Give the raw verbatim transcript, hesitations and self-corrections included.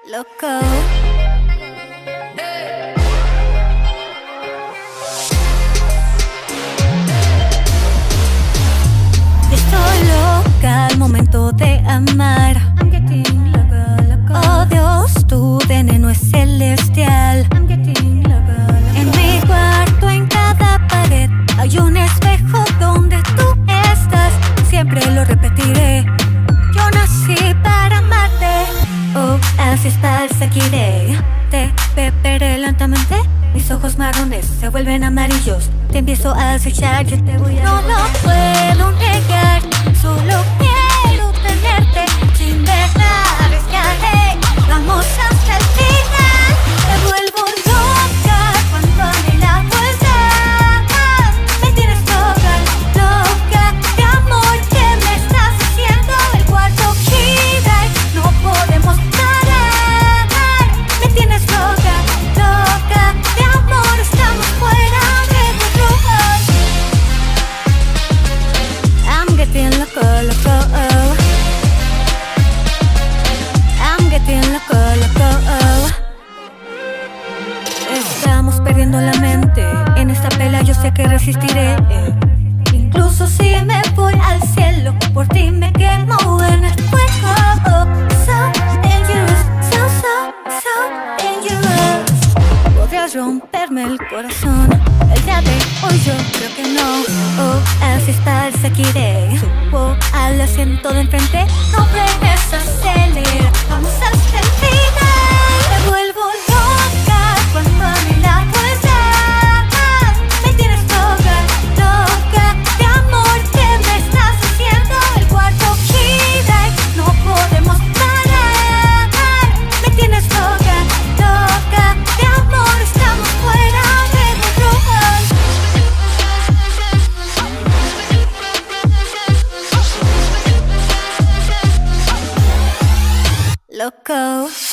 Loco. Estoy loca al momento de amar. I'm getting loco, loco. Oh Dios, tu D N no es celestial. I'm getting loco, loco. En mi cuarto, en cada pared, hay un espejo donde tú estás. Siempre lo repetiré. Yo nací para amarte. Oh, así es Zazekina. Te beberé lentamente. Mis ojos marrones se vuelven amarillos. Te empiezo a acechar, yo te voy a... No lo puedo negar. Solo quiero tenerte. Sin dejar escapar. Vamos hasta el final. Me vuelvo loca cuando a mi lado estás. Me tienes loca, loca de amor. ¿Qué me estás haciendo? El cuarto gira y no podemos parar. Me tienes loca, loca de amor. Estamos fuera de control. I'm getting loco, loco. I'm getting loco, loco. Estamos perdiendo la mente. En esta pelea yo sé que resistiré. Incluso si me voy al cielo, por ti me quemo en el fuego. So dangerous, so, so, so dangerous. Podrías romperme el corazón. El día de hoy yo creo que no. Oh, así es Zazekina. Subo al asiento de enfrente. No frenes, acelera. Vamos hasta el final. Me vuelvo loca cuando a mi lado estás. Me tienes loca, loca de amor. ¿Qué me estás haciendo? El cuarto gira y no podemos parar. Me tienes loca, loca de amor. Estamos fuera de control. Loco.